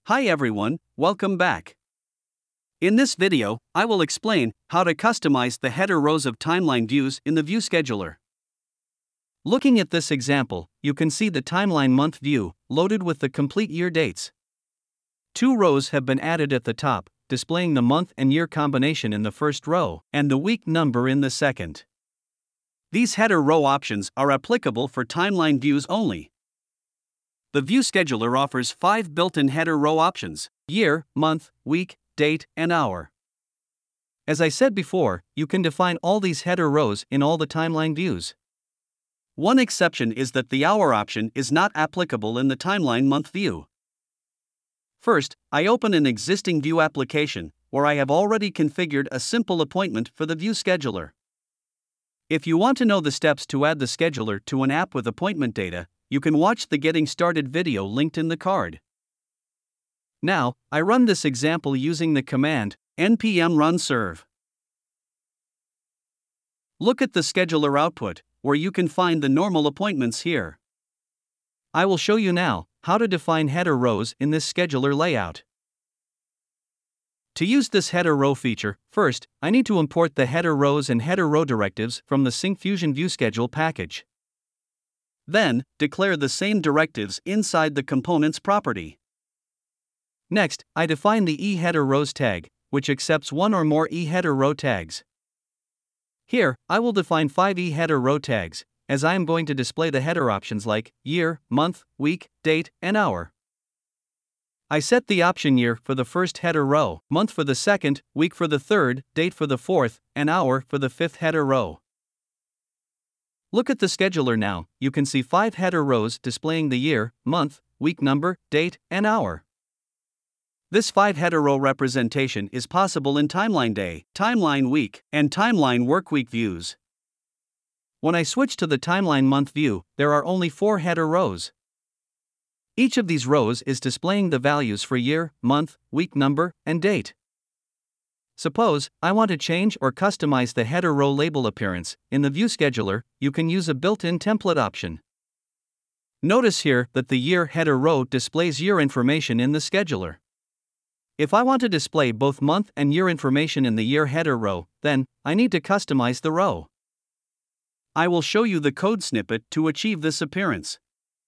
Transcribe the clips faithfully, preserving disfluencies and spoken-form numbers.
Hi everyone, welcome back. In this video, I will explain how to customize the header rows of timeline views in the Vue Scheduler. Looking at this example, you can see the timeline month view loaded with the complete year dates. Two rows have been added at the top, displaying the month and year combination in the first row and the week number in the second. These header row options are applicable for timeline views only. The Vue Scheduler offers five built-in header row options: year, month, week, date, and hour. As I said before, you can define all these header rows in all the timeline views. One exception is that the hour option is not applicable in the timeline month view. First, I open an existing Vue application where I have already configured a simple appointment for the Vue Scheduler. If you want to know the steps to add the scheduler to an app with appointment data, you can watch the Getting Started video linked in the card. Now, I run this example using the command npm run serve. Look at the scheduler output, where you can find the normal appointments here. I will show you now how to define header rows in this scheduler layout. To use this header row feature, first, I need to import the header rows and header row directives from the Syncfusion Vue Schedule package. Then, declare the same directives inside the components property. Next, I define the eHeaderRows tag, which accepts one or more eHeaderRow tags. Here, I will define five eHeaderRow tags, as I am going to display the header options like year, month, week, date, and hour. I set the option year for the first header row, month for the second, week for the third, date for the fourth, and hour for the fifth header row. Look at the scheduler now. You can see five header rows displaying the year, month, week number, date, and hour. This five header row representation is possible in timeline day, timeline week, and timeline workweek views. When I switch to the timeline month view, there are only four header rows. Each of these rows is displaying the values for year, month, week number, and date. Suppose I want to change or customize the header row label appearance. In the Vue Scheduler, you can use a built-in template option. Notice here that the year header row displays year information in the scheduler. If I want to display both month and year information in the year header row, then I need to customize the row. I will show you the code snippet to achieve this appearance.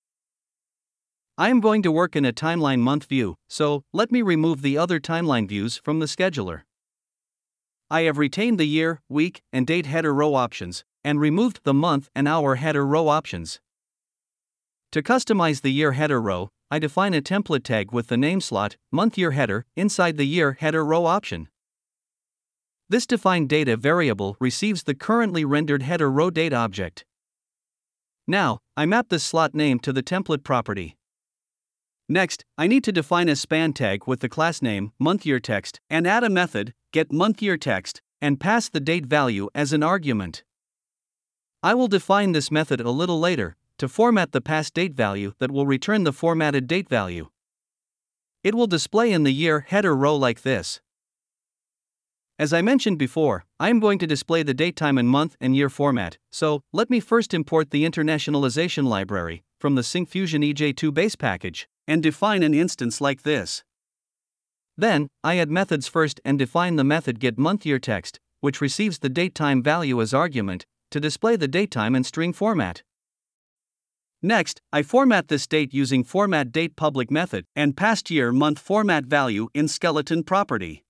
I am going to work in a timeline month view, so let me remove the other timeline views from the scheduler. I have retained the year, week, and date header row options, and removed the month and hour header row options. To customize the year header row, I define a template tag with the name slot, month year header, inside the year header row option. This defined data variable receives the currently rendered header row date object. Now, I map this slot name to the template property. Next, I need to define a span tag with the class name, monthYearText, and add a method, getMonthYearText, and pass the date value as an argument. I will define this method a little later to format the past date value that will return the formatted date value. It will display in the year header row like this. As I mentioned before, I am going to display the date, time, and month and year format, so let me first import the internationalization library from the Syncfusion E J two base package and define an instance like this. Then, I add methods first and define the method getMonthYearText, which receives the datetime value as argument to display the datetime in string format. Next, I format this date using formatDate public method and past year month format value in skeleton property.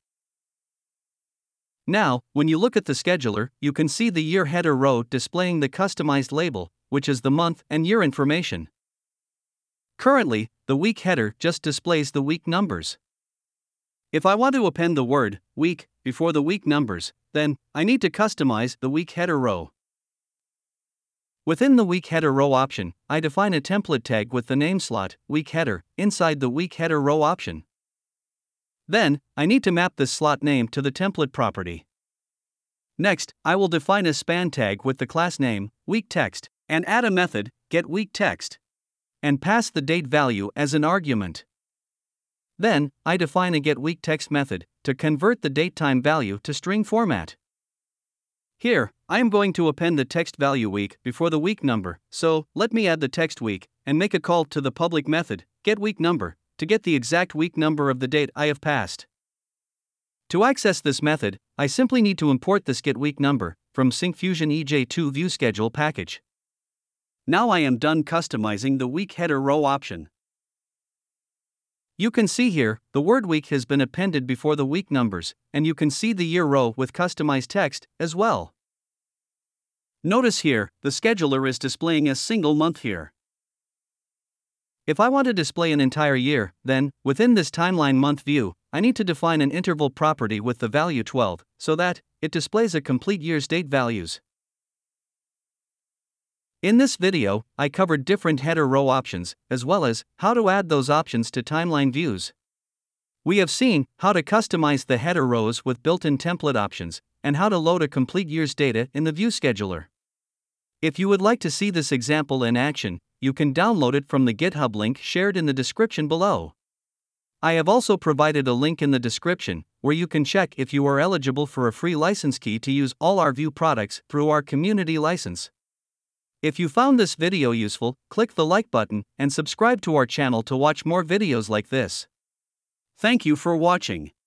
Now, when you look at the scheduler, you can see the year header row displaying the customized label, which is the month and year information. Currently, the week header just displays the week numbers. If I want to append the word week before the week numbers, then I need to customize the week header row. Within the week header row option, I define a template tag with the name slot, week header, inside the week header row option. Then, I need to map this slot name to the template property. Next, I will define a span tag with the class name, weekText, and add a method, getWeekText, and pass the date value as an argument. Then, I define a getWeekText method to convert the datetime value to string format. Here, I am going to append the text value week before the week number, so let me add the text week and make a call to the public method, getWeekNumber, to get the exact week number of the date I have passed. To access this method, I simply need to import this getWeekNumber from Syncfusion E J two Vue Schedule package. Now I am done customizing the week header row option. You can see here, the word week has been appended before the week numbers, and you can see the year row with customized text as well. Notice here, the scheduler is displaying a single month here. If I want to display an entire year, then, within this timeline month view, I need to define an interval property with the value twelve, so that it displays a complete year's date values. In this video, I covered different header row options, as well as how to add those options to timeline views. We have seen how to customize the header rows with built-in template options, and how to load a complete year's data in the Vue Scheduler. If you would like to see this example in action, you can download it from the GitHub link shared in the description below. I have also provided a link in the description where you can check if you are eligible for a free license key to use all our Vue products through our community license. If you found this video useful, click the like button and subscribe to our channel to watch more videos like this. Thank you for watching.